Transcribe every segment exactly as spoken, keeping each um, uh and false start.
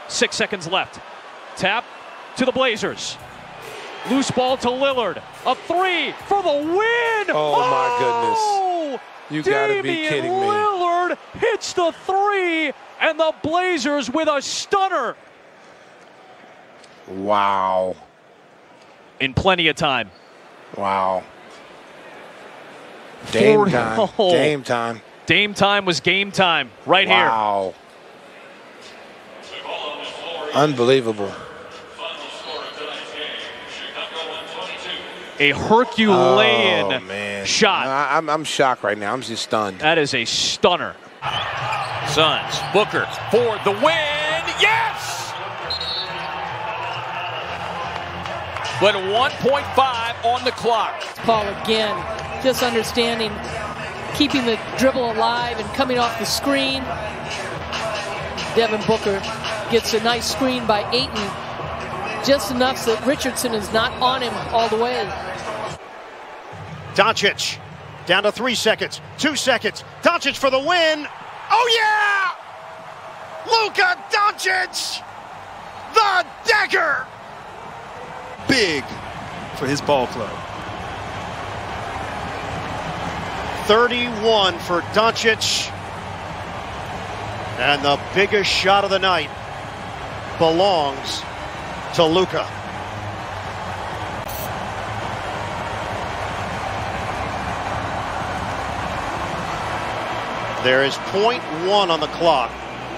Six seconds left. Tap to the Blazers. Loose ball to Lillard. A three for the win. Oh, oh my goodness. You gotta be kidding me. Lillard hits the three, and the Blazers with a stunner. Wow. In plenty of time. Wow. Dame time. Oh. Dame time. Dame time was game time right wow. here. Wow. Unbelievable. A Herculean oh, man. shot. I, I'm, I'm shocked right now. I'm just stunned. That is a stunner. Suns, Booker for the win. Yes! But one point five on the clock. Paul again, just understanding, keeping the dribble alive and coming off the screen. Devin Booker gets a nice screen by Ayton, just enough so that Richardson is not on him all the way. Doncic down to three seconds, two seconds. Doncic for the win. Oh yeah! Luka Doncic, the dagger. Big for his ball club. thirty-one for Doncic. And the biggest shot of the night belongs to Luka. There is point one on the clock.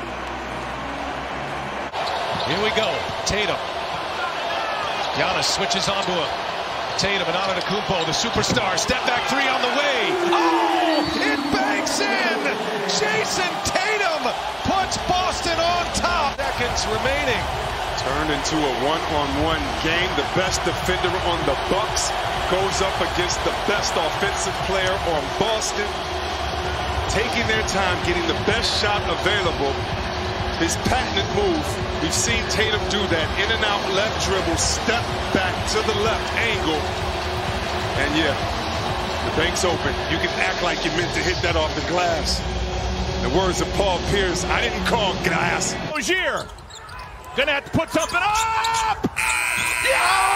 Here we go. Tatum. Giannis switches onto him. Tatum and Antetokounmpo, the superstar. Step back three on the way. Oh, it banks in. Jason Tatum puts Boston on top. Seconds remaining. Turned into a one-on-one game. The best defender on the Bucks goes up against the best offensive player on Boston. Taking their time, getting the best shot available. His patented move. We've seen Tatum do that. In and out left dribble, step back to the left angle. And yeah, the bank's open. You can act like you meant to hit that off the glass. The words of Paul Pierce, I didn't call glass. Rozier gonna have to put something up. Yeah!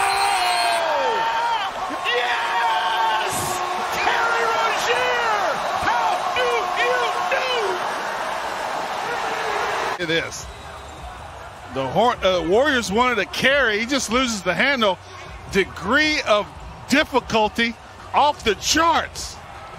Yes! Terry Rozier! How do you do? It is. The Hor uh, Warriors wanted to carry. He just loses the handle. Degree of difficulty off the charts.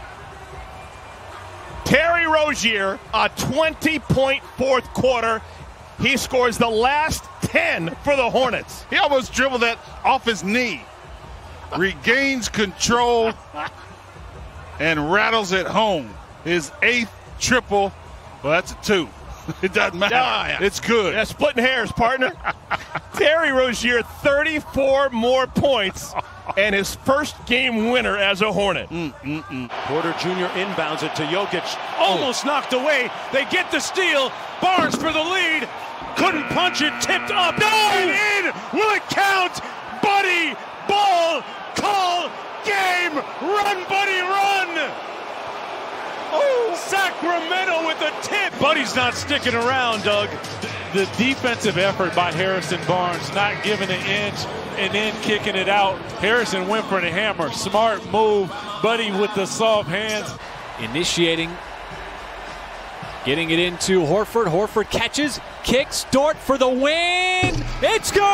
Terry Rozier, a twenty-point fourth quarter. He scores the last ten for the Hornets. He almost dribbled that off his knee. Regains control and rattles it home. His eighth triple. Well, that's a two. It doesn't matter. Oh, yeah. It's good. Yeah, splitting hairs, partner. Terry Rozier, thirty-four more points, and his first game winner as a Hornet. Mm, mm, mm. Porter Junior inbounds it to Jokic. Almost oh. knocked away. They get the steal. Barnes for the lead. Couldn't punch it. Tipped up. No! And in. Will it count? Buddy, ball, call, game. Run, Buddy, run. Oh, Sacramento with a tip. Buddy's not sticking around, Doug. The defensive effort by Harrison Barnes, not giving an inch and then kicking it out. Harrison went for the hammer. Smart move. Buddy with the soft hands. Initiating. Getting it into Horford. Horford catches, kicks. Dort for the win. It's good!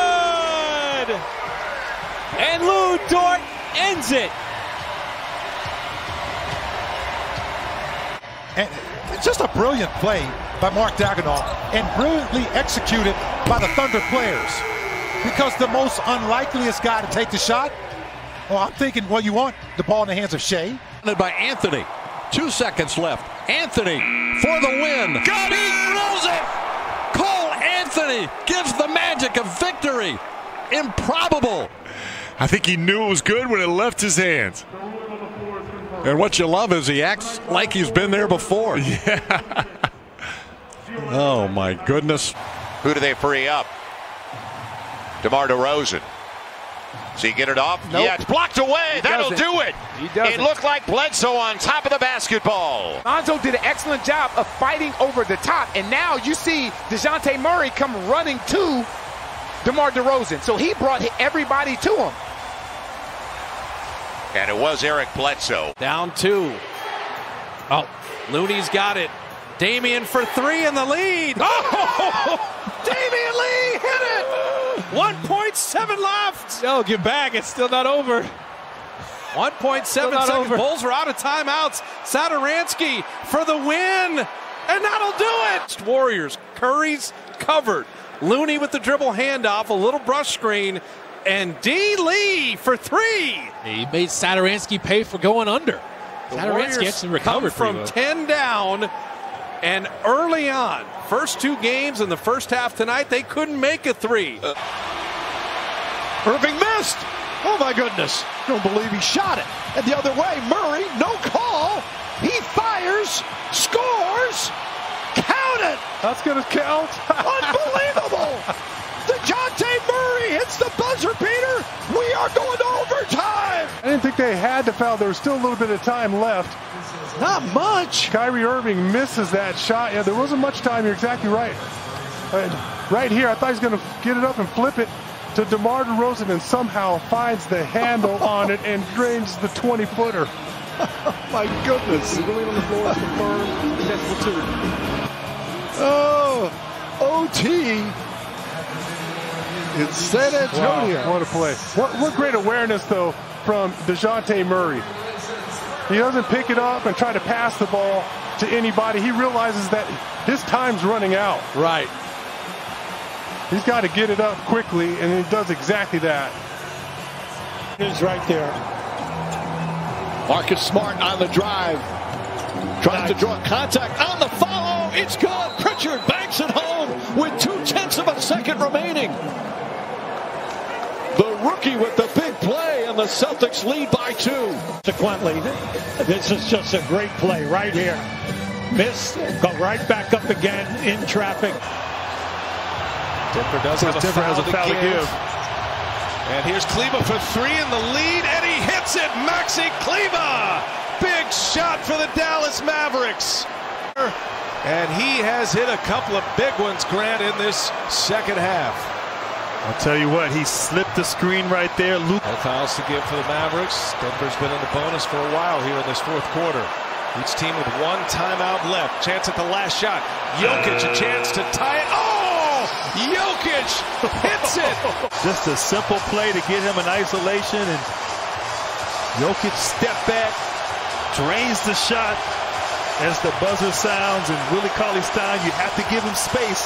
And Lou Dort ends it. And it's just a brilliant play by Mark Daigneault and brilliantly executed by the Thunder players. Because the most unlikeliest guy to take the shot, well, I'm thinking, well, you want the ball in the hands of Shea. By Anthony. Two seconds left. Anthony for the win. Got it! He drills it! Cole Anthony gives the Magic a victory. Improbable. I think he knew it was good when it left his hands. And what you love is he acts like he's been there before. Yeah. Oh, my goodness. Who do they free up? DeMar DeRozan. So you get it off? Nope. Yeah, it's blocked away. He That'll doesn't. do it. He doesn't. It looked like Bledsoe on top of the basketball. Lonzo did an excellent job of fighting over the top, and now you see DeJounte Murray come running to DeMar DeRozan. So he brought everybody to him. And it was Eric Bledsoe. Down two. Oh, Looney's got it. Damian for three in the lead. Oh, Damian Lee hit it. one point seven left. No, get back. It's still not over. one point seven Still not seconds. over. Bulls are out of timeouts. Satoransky for the win. And that'll do it. Warriors. Curry's covered. Looney with the dribble handoff. A little brush screen. And D. Lee for three. He made Satoransky pay for going under. The Satoransky Warriors actually recovered come from ten down, and early on, first two games in the first half tonight, they couldn't make a three. Uh, Irving missed. Oh my goodness! Don't believe he shot it. And the other way, Murray, no call. He fires, scores, count it. That's gonna count. Unbelievable! DeJounte Murray hits the buzzer beater. We are going to overtime. I didn't think they had to foul. There was still a little bit of time left. Not much. Kyrie Irving misses that shot. Yeah, there wasn't much time. You're exactly right. And right here, I thought he was going to get it up and flip it to DeMar DeRozan and somehow finds the handle on it and drains the twenty-footer. My goodness. Going on the floor is confirmed. That's the two. Oh, O T. It's San Antonio. Wow, what a play. What, what great awareness, though, from DeJounte Murray. He doesn't pick it up and try to pass the ball to anybody. He realizes that his time's running out. Right. He's got to get it up quickly, and he does exactly that. Is right there. Marcus Smart on the drive. Tries to draw contact on the follow. It's good. Pritchard banks it home with two-tenths of a second remaining. The rookie with the big play, and the Celtics lead by two. Consequently, this is just a great play right here. Miss, go right back up again in traffic. Denver does have a Denver foul, has a foul to, to give. give. And here's Kleba for three in the lead, and he hits it. Maxi Kleba. Big shot for the Dallas Mavericks. And he has hit a couple of big ones, Grant, in this second half. I'll tell you what, he slipped the screen right there. Luke. No fouls to give for the Mavericks. Denver's been in the bonus for a while here in this fourth quarter. Each team with one timeout left. Chance at the last shot. Jokic a chance to tie it. Oh! Jokic hits it! Just a simple play to get him in isolation, and Jokic step back, drains the shot as the buzzer sounds, and Willie Cauley-Stein, you have to give him space.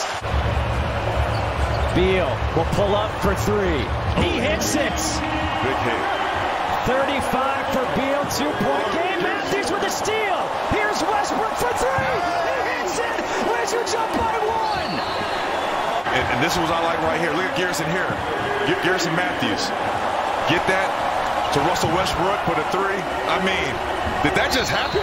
Beal will pull up for three. He hits it. Big hit. thirty-five for Beal. Two-point game. Matthews with a steal. Here's Westbrook for three. He hits it. Wizards up by one. And, and this is what I like right here. Look at Garrison here. Get Garrison Matthews. Get that to Russell Westbrook for the three. I mean, did that just happen?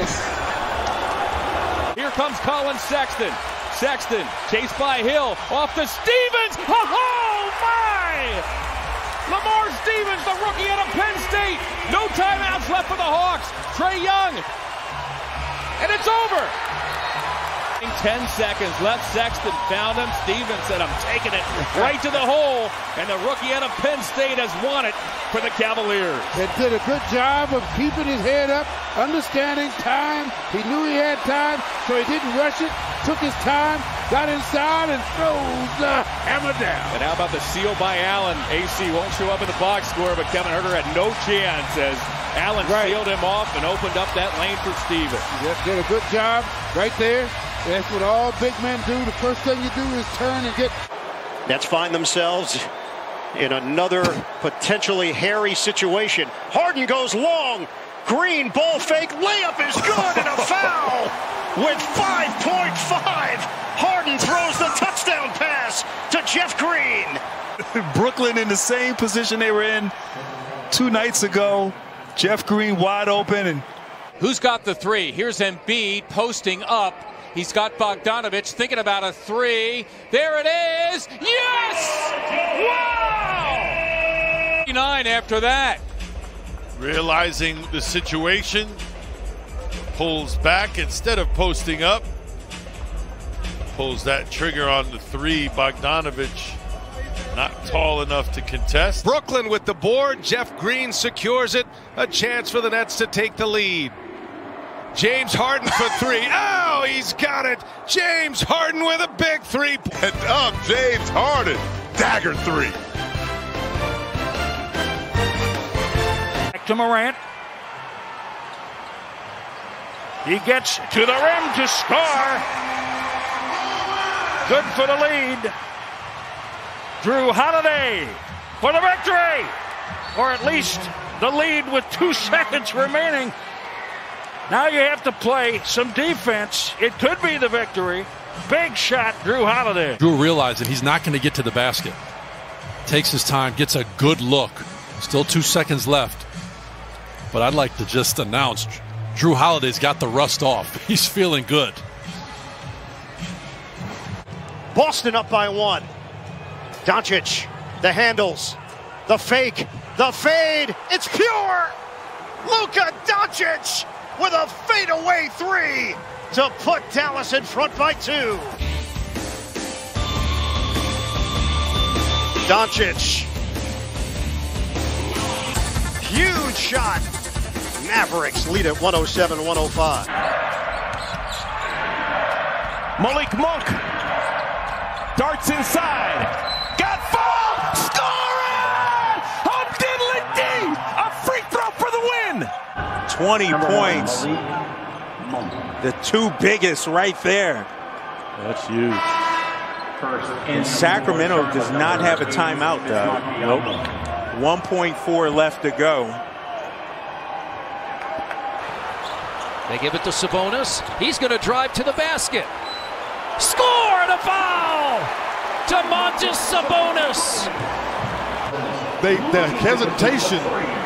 Here comes Colin Sexton. Sexton chased by Hill. Off to Stevens. Oh, my! Lamar Stevens, the rookie out of Penn State. No timeouts left for the Hawks. Trae Young. And it's over. Ten seconds left. Sexton found him. Stevens said, I'm taking it right to the hole. And the rookie out of Penn State has won it for the Cavaliers. He did a good job of keeping his head up, understanding time. He knew he had time, so he didn't rush it. Took his time, got inside, and throws the hammer down. And how about the steal by Allen? A C won't show up in the box score, but Kevin Huerter had no chance as Allen right. sealed him off and opened up that lane for Stevens. Yep, did a good job right there. That's what all big men do. The first thing you do is turn and get. Nets find themselves in another potentially hairy situation. Harden goes long. Green ball fake. Layup is good and a foul with five point five. Harden throws the touchdown pass to Jeff Green. Brooklyn in the same position they were in two nights ago. Jeff Green wide open. And who's got the three? Here's Embiid posting up. He's got Bogdanovich thinking about a three. There it is. Yes! Wow! Nine after after that. Realizing the situation, pulls back instead of posting up. Pulls that trigger on the three. Bogdanovich not tall enough to contest. Brooklyn with the board. Jeff Green secures it. A chance for the Nets to take the lead. James Harden for three. Oh, he's got it. James Harden with a big three. And up, James Harden. Dagger three. Back to Morant. He gets to the rim to score. Good for the lead. Drew Holiday for the victory. Or at least the lead with two seconds remaining. Now you have to play some defense. It could be the victory. Big shot, Drew Holiday. Drew realized that he's not going to get to the basket. Takes his time, gets a good look. Still two seconds left. But I'd like to just announce Drew Holiday's got the rust off. He's feeling good. Boston up by one. Doncic, the handles, the fake, the fade. It's pure. Luka Doncic with a fadeaway three to put Dallas in front by two. Doncic. Huge shot. Mavericks lead at one oh seven one oh five. Malik Monk darts inside. Got fouled. Scoring! On Diddly D. A free throw for the win. twenty points. The two biggest right there. That's huge. And Sacramento does not have a timeout, though. Nope. one point four left to go. They give it to Sabonis. He's going to drive to the basket. Score and a foul! Domantas Sabonis. They, the hesitation.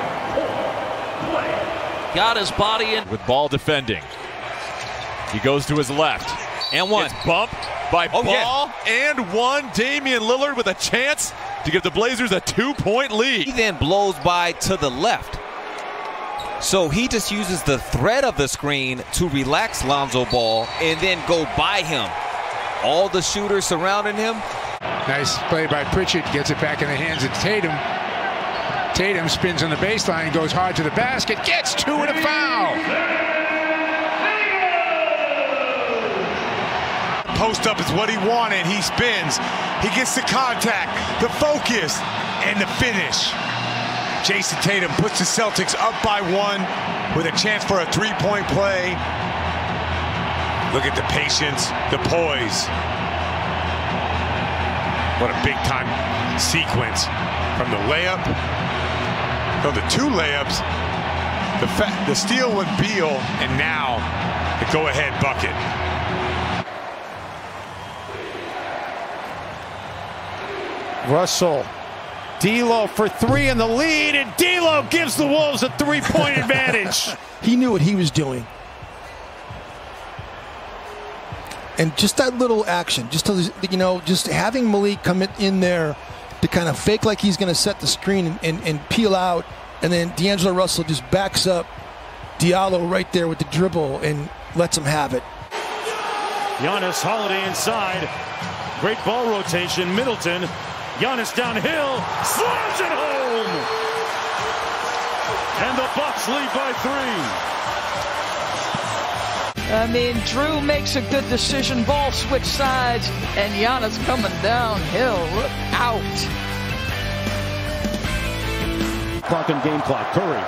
Got his body in. With ball defending. He goes to his left. And one. It's bumped by oh, Ball yeah. and one. Damian Lillard with a chance to give the Blazers a two-point lead. He then blows by to the left. So he just uses the thread of the screen to relax Lonzo Ball and then go by him. All the shooters surrounding him. Nice play by Pritchard. Gets it back in the hands of Tatum. Tatum spins on the baseline, goes hard to the basket, gets two and a foul. Post up is what he wanted. He spins. He gets the contact, the focus, and the finish. Jason Tatum puts the Celtics up by one with a chance for a three-point play. Look at the patience, the poise. What a big-time sequence. From the layup, from the two layups, the, fa the steal with Beal, and now the go-ahead bucket. Russell. D'Lo for three in the lead, and D'Lo gives the Wolves a three-point advantage. He knew what he was doing. And just that little action, just to, you know, just having Malik come in there to kind of fake like he's going to set the screen and, and, and peel out, and then D'Angelo Russell just backs up Diallo right there with the dribble and lets him have it. Giannis Holiday inside. Great ball rotation. Middleton. Giannis downhill. Slams it home. And the Bucks lead by three. I mean, Drew makes a good decision. Ball switch sides, and Giannis coming downhill. Look out. Clock and game clock. Curry.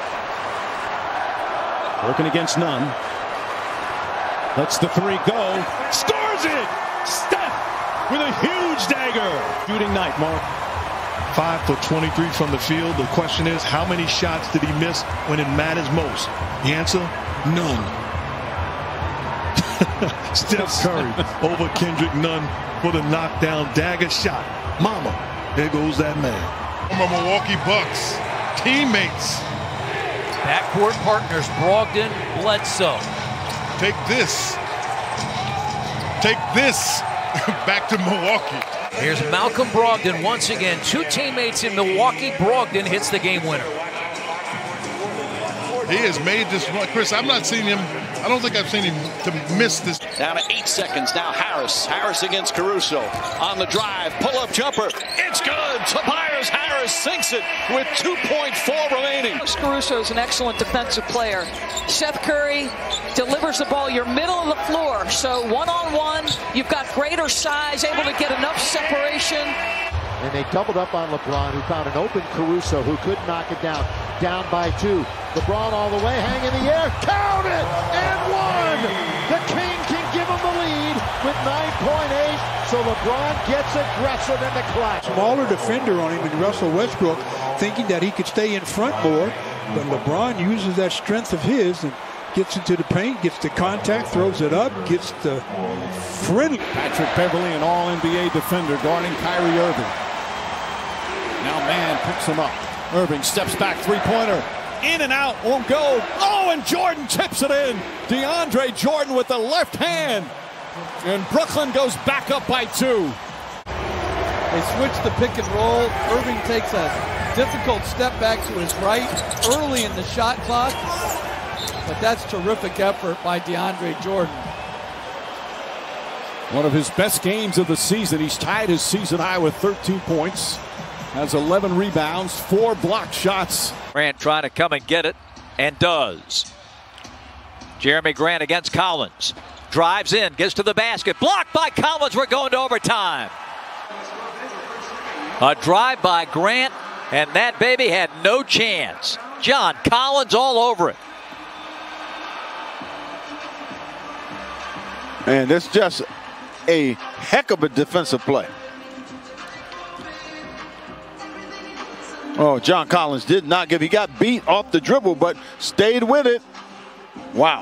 Working against none. Lets the three go. Scores it! Steph with a huge dagger. Shooting night, Mark. five for twenty-three from the field. The question is, how many shots did he miss when it matters most? The answer, none. Steph Curry over Kendrick Nunn for the knockdown dagger shot. Mama, there goes that man. My Milwaukee Bucks teammates. Backcourt partners Brogdon, Bledsoe. Take this. Take this. back to Milwaukee. Here's Malcolm Brogdon once again. Two teammates in Milwaukee. Brogdon hits the game winner. He has made this run. Chris, I've not seen him. I don't think I've seen him to miss this. Down to eight seconds. Now Harris. Harris against Caruso. On the drive. Pull-up jumper. It's good. Tobias Harris sinks it with two point four remaining. Caruso is an excellent defensive player. Seth Curry delivers the ball. You're middle of the floor. So one-on-one, you've got greater size, able to get enough separation. And they doubled up on LeBron, who found an open Caruso, who could knock it down. Down by two. LeBron all the way, hang in the air, count it, and one! The King can give him the lead with nine point eight, so LeBron gets aggressive in the clutch. Smaller defender on him in Russell Westbrook, thinking that he could stay in front more, but LeBron uses that strength of his and gets into the paint, gets the contact, throws it up, gets the friendly. Patrick Beverly, an all N B A defender, guarding Kyrie Irving. Now man picks him up. Irving steps back, three-pointer. In and out, won't go. Oh, and Jordan tips it in. DeAndre Jordan with the left hand. And Brooklyn goes back up by two. They switch the pick and roll. Irving takes a difficult step back to his right early in the shot clock. But that's terrific effort by DeAndre Jordan. One of his best games of the season. He's tied his season high with thirteen points. Has eleven rebounds, four block shots. Grant trying to come and get it, and does. Jeremy Grant against Collins. Drives in, gets to the basket. Blocked by Collins. We're going to overtime. A drive by Grant, and that baby had no chance. John Collins all over it. And that's just a heck of a defensive play. Oh, John Collins did not give. He got beat off the dribble, but stayed with it. Wow.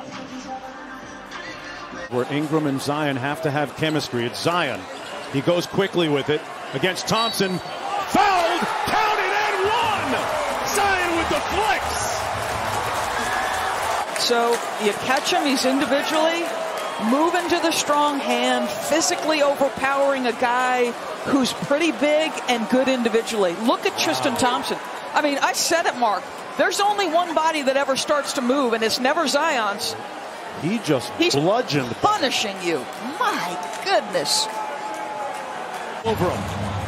Where Ingram and Zion have to have chemistry. It's Zion. He goes quickly with it against Thompson. Fouled, counted, and one. Zion with the flex. So you catch him, he's individually moving to the strong hand, physically overpowering a guy who's pretty big and good individually. Look at Tristan Thompson. I mean, I said it, Mark. There's only one body that ever starts to move, and it's never Zion's. He just He's bludgeoned. punishing you. My goodness. Over him.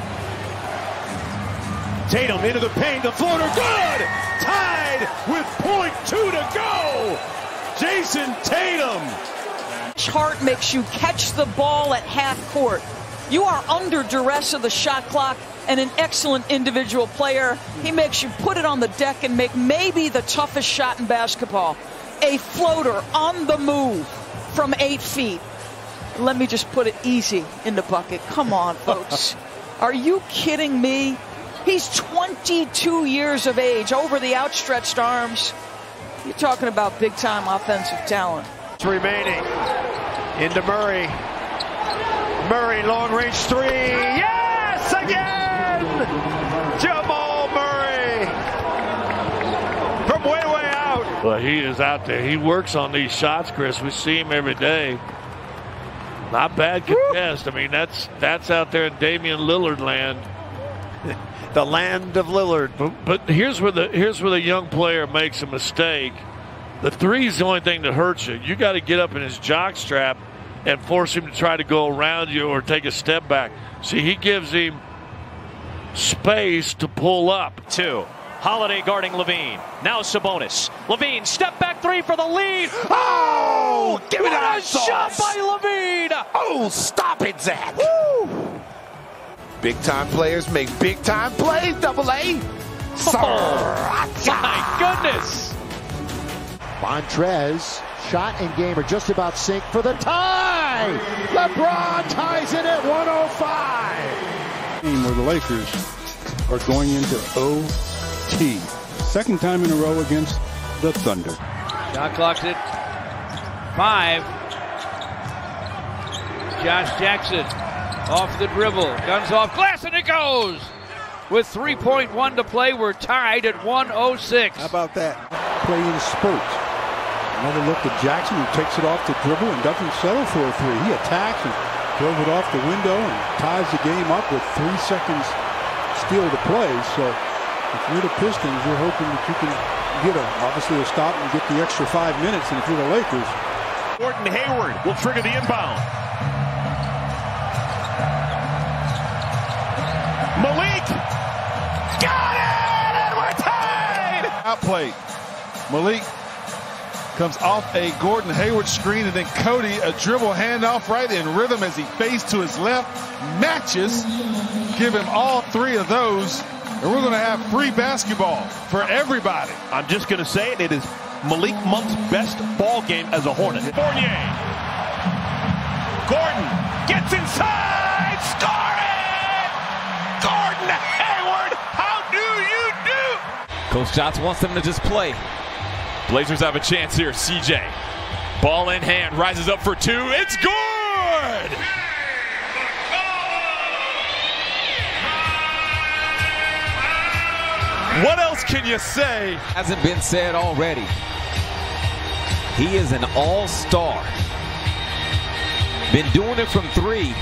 Tatum into the paint. The floater, good! Tied with point two to go. Jason Tatum. Hart makes you catch the ball at half court. You are under duress of the shot clock, and an excellent individual player. He makes you put it on the deck and make maybe the toughest shot in basketball. A floater on the move from eight feet. Let me just put it easy in the bucket. Come on, folks. Are you kidding me? He's twenty-two years of age, over the outstretched arms. You're talking about big-time offensive talent. Remaining into Murray. Murray, long-range three. Yes, again! Jamal Murray from way, way out. Well, he is out there. He works on these shots, Chris. We see him every day. Not bad contest. I mean, that's that's out there in Damian Lillard land. The land of Lillard. But, but here's where the here's where the young player makes a mistake. The three is the only thing that hurts you. You got to get up in his jock strap and force him to try to go around you or take a step back. See, he gives him space to pull up. Two. Holiday guarding Levine. Now Sabonis. Levine, step back three for the lead. Oh! Give me what that a sauce. shot by Levine! Oh, stop it, Zach. Woo. Big time players make big time plays, double A. Oh, my goodness. Montrez, shot and game are just about synced for the tie. LeBron ties it at one oh five. Team where the Lakers are going into O T. Second time in a row against the Thunder. Shot clock's at five. Josh Jackson off the dribble, guns off glass, and it goes. With three point one to play, we're tied at one oh six. How about that? Play in spurts. Another look at Jackson, who takes it off the dribble and doesn't settle for a three. He attacks and throws it off the window and ties the game up with three seconds still to play. So if you're the Pistons, you're hoping that you can get a, obviously a stop and get the extra five minutes. And if you're the Lakers, Gordon Hayward will trigger the inbound. Malik got it, and we're tied. Outplayed. Malik comes off a Gordon Hayward screen, and then Cody a dribble handoff right in rhythm as he fades to his left, matches, give him all three of those, and we're going to have free basketball for everybody. I'm just going to say it, it is Malik Monk's best ball game as a Hornet. Fournier. Gordon gets inside, scoring! Gordon Hayward, how do you do? Coach Johnson wants them to just play. Blazers have a chance here. C J, ball in hand, rises up for two. It's good! What else can you say? Hasn't been said already. He is an all-star. Been doing it from three.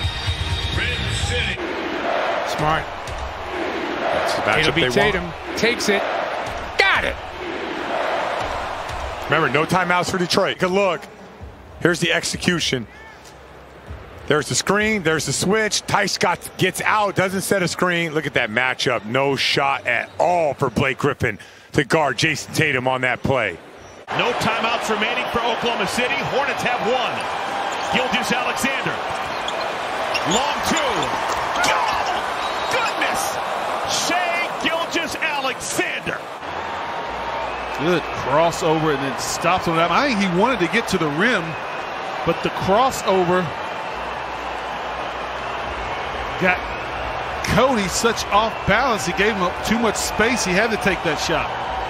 Smart. That's the matchup It'll be they Tatum. want. Takes it. Got it. Remember, no timeouts for Detroit. Good look. Here's the execution. There's the screen. There's the switch. Tice Scott gets out, doesn't set a screen. Look at that matchup. No shot at all for Blake Griffin to guard Jason Tatum on that play. No timeouts remaining for Oklahoma City. Hornets have one. Gilgeous Alexander. Long two. Oh, goodness! Shai Gilgeous-Alexander. Good crossover and then stops on that. I think he wanted to get to the rim, but the crossover got Cody such off balance. He gave him too much space. He had to take that shot.